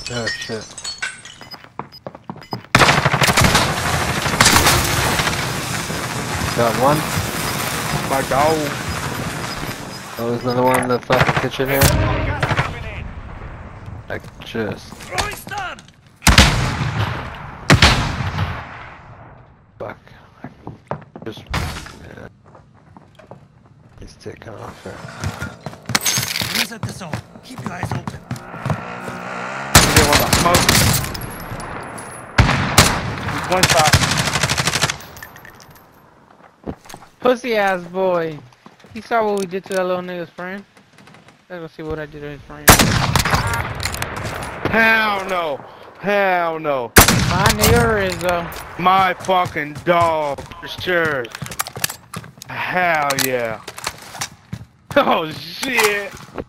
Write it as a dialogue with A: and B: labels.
A: Oh shit. Got one.
B: My dog.
A: Oh, there's another one in the fucking kitchen here.
C: Gas moving in.
A: Like, just.
C: Throwing stun.
A: Fuck. Just. Yeah. He's taking off here.
C: Reset the zone. Keep your eyes open.
B: You didn't want to smoke. He's one shot.
D: Pussy ass boy. He saw what we did to that little nigga's friend. Let's go see what I did to his friend.
B: Hell no. Hell no.
D: My nigga is
B: My fucking dog, for sure. Hell yeah. Oh shit.